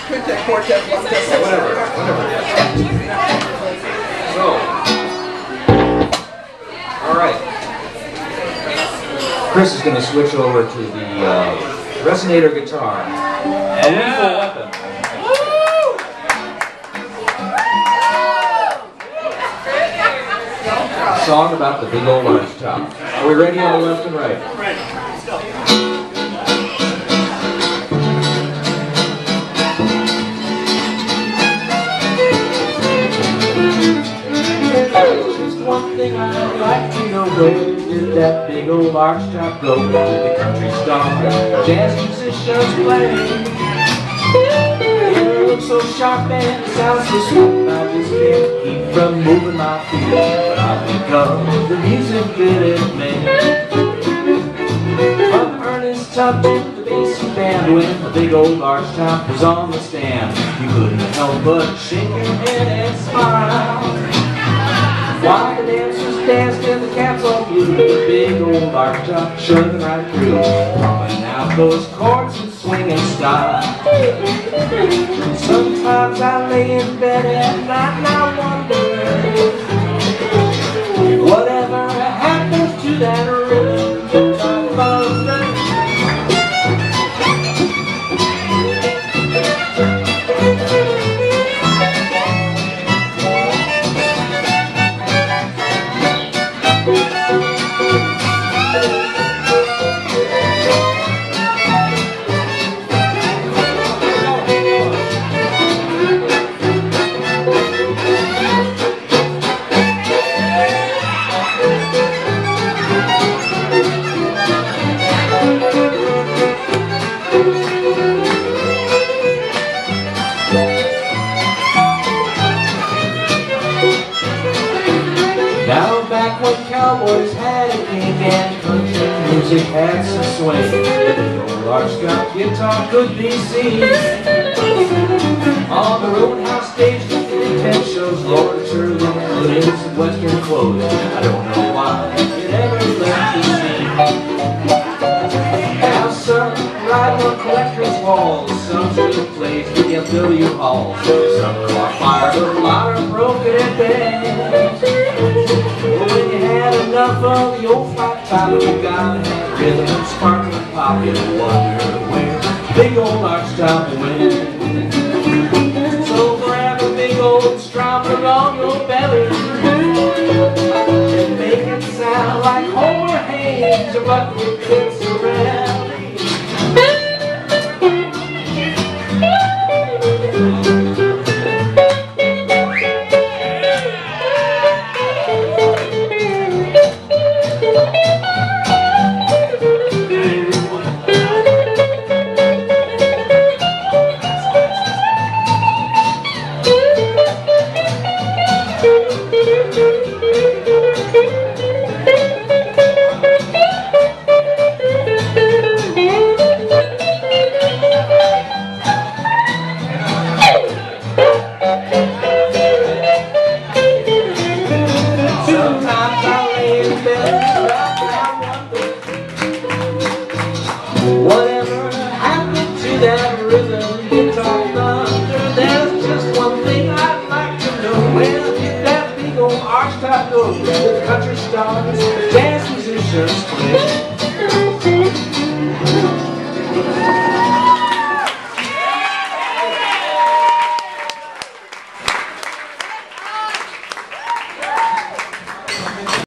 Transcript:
Whatever. So, all right. Chris is going to switch over to the resonator guitar. A lethal weapon. Song about the big old Archtop. Are we ready on the left and right? Ready. Let's go. Just one thing I'd like to know, where did that big old Archtop go? Did the country star jazz musicians play? It looks so sharp and it sounds so sweet, I just can't keep from moving my feet. But I think of the music that it made. From Ernest Tubbs, the bass band, when the big old Archtop was on the stand, you couldn't help but shake your head and smile. While the dancers danced and the cats all blew, the big old Archtop churning right through, pumping out those chords and swinging style. Sometimes I lay in bed at night and I wonder, whatever happens to that rhythm guitar thunder? Now back when cowboys had a king and country music had some swing, the old Archtop guitar could be seen on the roadhouse stage, in tent shows. Lord Shirley put in some western clothes. I don't know why it ever left the scene. Now some ride on collector's walls, some still plays BMW halls, some caught fire, but a lot are broken at best. When you had enough of the old flat top, you gotta have rhythm and sparkling pop. You wonder where big old Archtop went. So grab a big old strummer on your belly and make it sound like Homer Haynes or Buckwheat Fitzgerald. Whatever happened to that rhythm guitar thunder? There's just one thing I'd like to know. Where did that big old Archtop go? The country stars, the jazz musicians play.